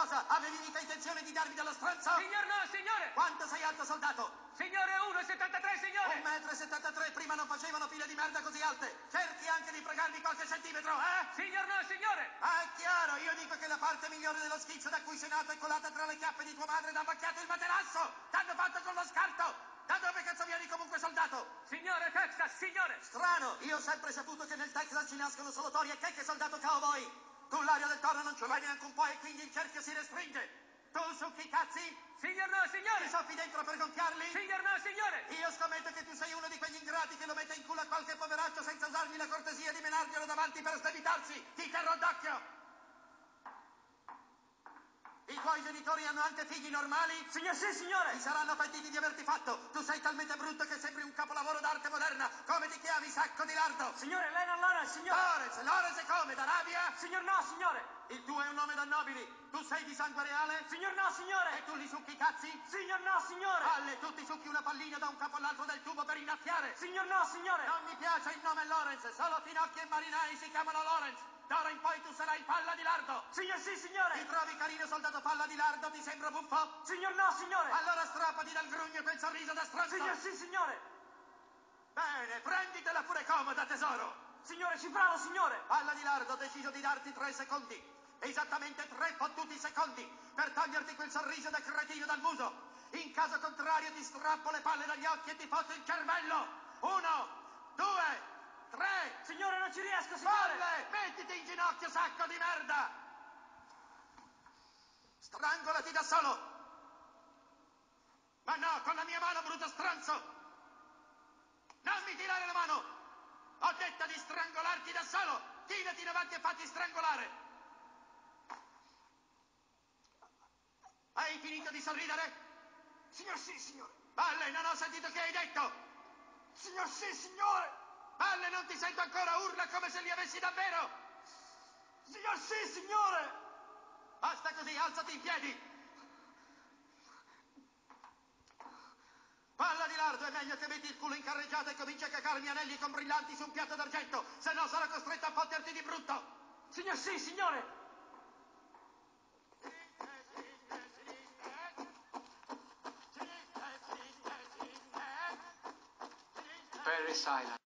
Cosa? Avevi mica intenzione di darmi dello stronzo? Signor no, signore! Quanto sei alto, soldato? Signore 1,73, signore! 1,73 m, prima non facevano file di merda così alte. Cerchi anche di fregarmi qualche centimetro, eh? Signor no, signore! Ah, è chiaro, io dico che la parte migliore dello schizzo da cui sei nato è colata tra le chiappe di tua madre ed ha macchiato il materasso! T'hanno fatto con lo scarto! Da dove cazzo vieni comunque, soldato? Signore Texas, signore! Strano, io ho sempre saputo che nel Texas ci nascono solo tori e che soldato cowboy! Tu l'aria del toro non ce l'hai neanche un po' e quindi il cerchio si restringe! Tu succhi i cazzi? Signor no, signore! Ti soffi dentro per gonfiarli? Signor no, signore! Io scommetto che tu sei uno di quegli ingrati che lo mette in culo a qualche poveraccio senza usargli la cortesia di menarglielo davanti per sdebitarsi! Ti terrò d'occhio! I tuoi genitori hanno anche figli normali? Signor sì, signore! Ti saranno pentiti di averti fatto! Tu sei talmente brutto che sembri un capolavoro d'arte moderna! Come ti chiami, sacco di lardo? Signore, lei non Lawrence, signore! Lawrence è come, d'Arabia? Signor no, signore! Il tuo è un nome da nobili! Tu sei di sangue reale? Signor no, signore! E tu li succhi i cazzi? Signor no, signore! Palle, tu ti succhi una pallina da un capo all'altro del tubo per innaffiare! Signor no, signore! Non mi piace il nome Lawrence, solo finocchi e marinai si chiamano Lawrence! D'ora in poi tu sarai palla di lardo! Signor sì, signore! Ti trovi carino, soldato palla di lardo? Ti sembra buffo? Signor no, signore! Allora strappati dal grugno quel sorriso da stronzo! Signor sì, signore! Bene, prenditela pure comoda, tesoro! Signore, cifralo, signore! Palla di lardo, ho deciso di darti 3 secondi. Esattamente 3 fottuti secondi per toglierti quel sorriso da cretino dal muso. In caso contrario ti strappo le palle dagli occhi e ti fotto il cervello. 1, 2, 3. Signore, non ci riesco, signore! Palle! Mettiti in ginocchio, sacco di merda! Strangolati da solo! Ma no, con la mia mano, brutto stronzo! Non mi tirare la mano! Ho detto di strangolarti da solo! Chinati in avanti e fatti strangolare! Hai finito di sorridere? Signor sì, signore! Palle, non ho sentito che hai detto! Signor sì, signore! Palle, non ti sento ancora, urla come se li avessi davvero! Signor sì, signore! Basta così, alzati in piedi! Palla di lardo, è meglio che metti il culo in carreggiata e cominci a cacarmi anelli con brillanti su un piatto d'argento, se no sarò costretto a fotterti di brutto! Signor sì, signore! Paris Island.